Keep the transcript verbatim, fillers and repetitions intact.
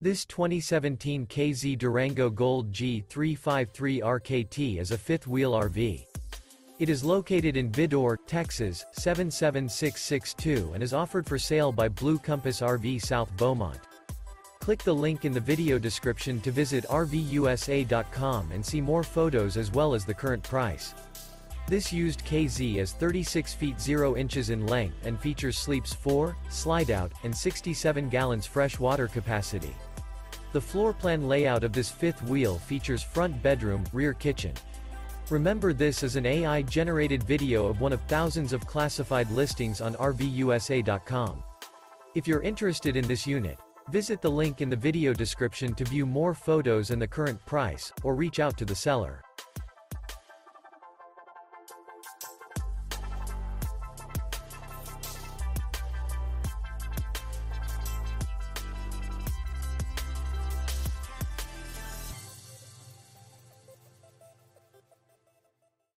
This twenty seventeen K Z Durango Gold G three fifty-three R K T is a fifth-wheel R V. It is located in Vidor, Texas, seven seven six six two and is offered for sale by Blue Compass R V South Beaumont. Click the link in the video description to visit R V U S A dot com and see more photos as well as the current price. This used K Z is thirty-six feet zero inches in length and features sleeps four, slide-out, and sixty-seven gallons fresh water capacity. The floor plan layout of this fifth wheel features front bedroom, rear kitchen. Remember, this is an A I-generated video of one of thousands of classified listings on R V U S A dot com. If you're interested in this unit, visit the link in the video description to view more photos and the current price, or reach out to the seller.